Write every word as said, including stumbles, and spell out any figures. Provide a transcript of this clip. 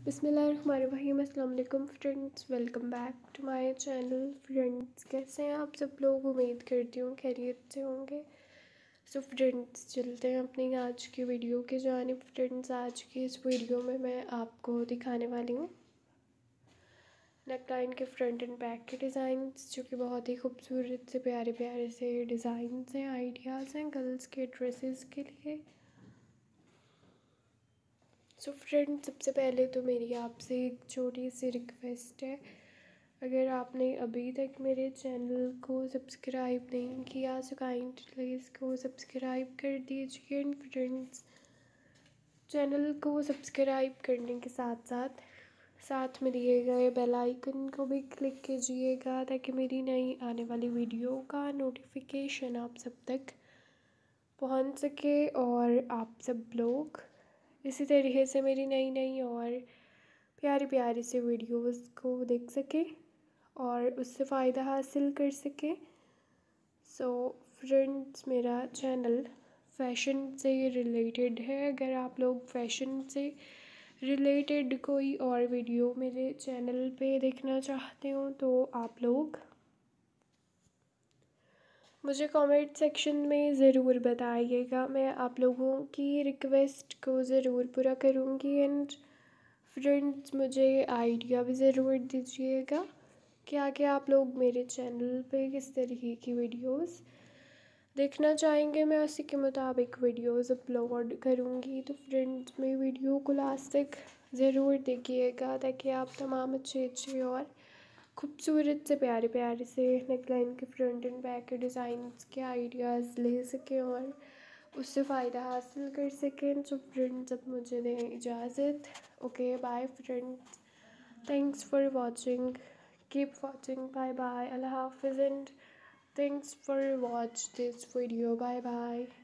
बिस्मिल्लाहिर्रहमानिर्रहीम। अस्सलाम वालेकुम friends, welcome back to my channel. Friends, कैसे हैं आप सब लोग? उम्मीद करती हूँ खैरियत से होंगे। सो फ्रेंड्स, चलते हैं अपनी आज की वीडियो की जानिब। फ्रेंड्स, आज की इस वीडियो में मैं आपको दिखाने वाली हूँ नेकलाइन के फ्रंट एंड बैक के डिज़ाइंस, जो कि बहुत ही खूबसूरत से प्यारे प्यारे से डिज़ाइंस हैं, आइडियाज़ हैं गर्ल्स के ड्रेसेस के लिए। सो so फ्रेंड, सबसे पहले तो मेरी आपसे एक छोटी सी रिक्वेस्ट है, अगर आपने अभी तक मेरे चैनल को सब्सक्राइब नहीं किया तो काइंडली इसको सब्सक्राइब कर दीजिए। एंड फ्रेंड्स, चैनल को सब्सक्राइब करने के साथ साथ साथ में दिए गए बेल आइकन को भी क्लिक कीजिएगा, ताकि मेरी नई आने वाली वीडियो का नोटिफिकेशन आप सब तक पहुंच सके और आप सब लोग इसी तरीके से मेरी नई नई और प्यारी प्यारी से वीडियोस को देख सके और उससे फ़ायदा हासिल कर सके। सो फ्रेंड्स, मेरा चैनल फ़ैशन से रिलेटेड है। अगर आप लोग फ़ैशन से रिलेटेड कोई और वीडियो मेरे चैनल पे देखना चाहते हो तो आप लोग मुझे कमेंट सेक्शन में ज़रूर बताइएगा। मैं आप लोगों की रिक्वेस्ट को ज़रूर पूरा करूँगी। एंड फ्रेंड्स, मुझे आइडिया भी ज़रूर दीजिएगा कि आगे आप लोग मेरे चैनल पे किस तरीके की वीडियोस देखना चाहेंगे। मैं उसी के मुताबिक वीडियोस अपलोड करूँगी। तो फ्रेंड्स, मेरी वीडियो को लास्ट तक ज़रूर देखिएगा, ताकि आप तमाम अच्छे अच्छे और खूबसूरत से प्यारे प्यारे से नेकलाइन के फ्रंट एंड बैक के डिज़ाइंस के आइडियाज़ ले सकें और उससे फ़ायदा हासिल कर सकें। तो फ्रेंड्स, अब मुझे दें इजाज़त। Okay, bye friends, thanks for watching, keep watching, bye bye, अल्लाह हाफिज़ and thanks for watch this video, bye bye.